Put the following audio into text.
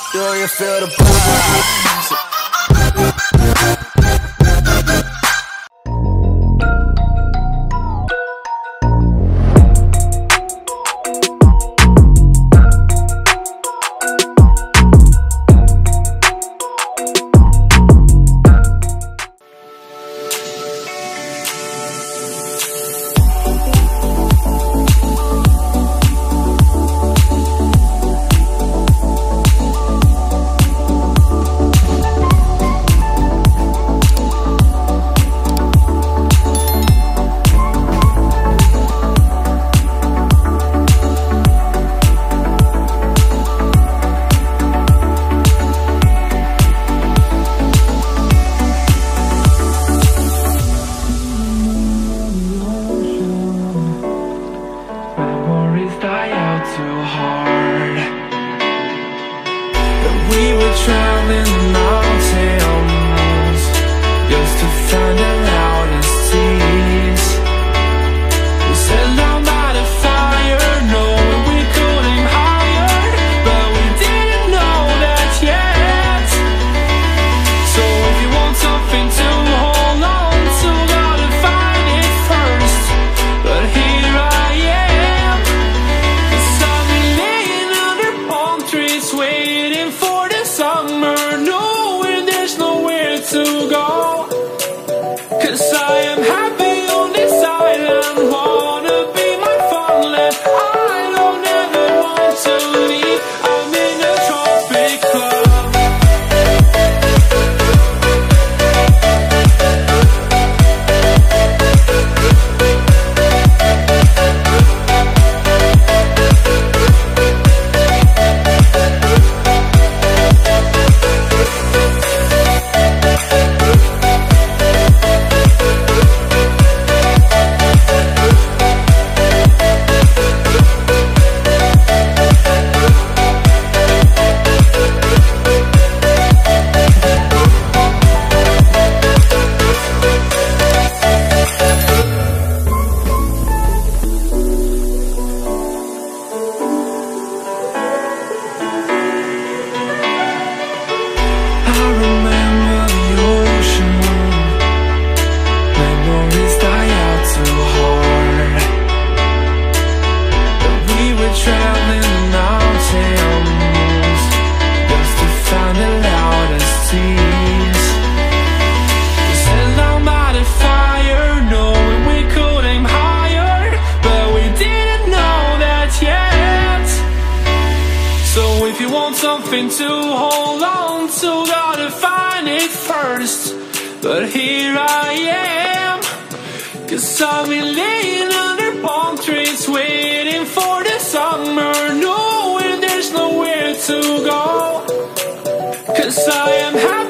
Do you feel the vibes? Traveling the mountains just to find the loudest tears. We set down by the fire, knowing we could aim higher, but we didn't know that yet. So if you want something to hold on to, gotta find it first. But here I am, 'cause I've been laying under palm trees waiting for the summer, knowing there's nowhere to go. 'Cause I am happy on this island, wanna be my farmland. I don't ever want to leave, I'm in a tropic club. If you want something to hold on to, gotta find it first. But here I am, 'cause I've been laying under palm trees waiting for the summer, knowing there's nowhere to go. 'Cause I am happy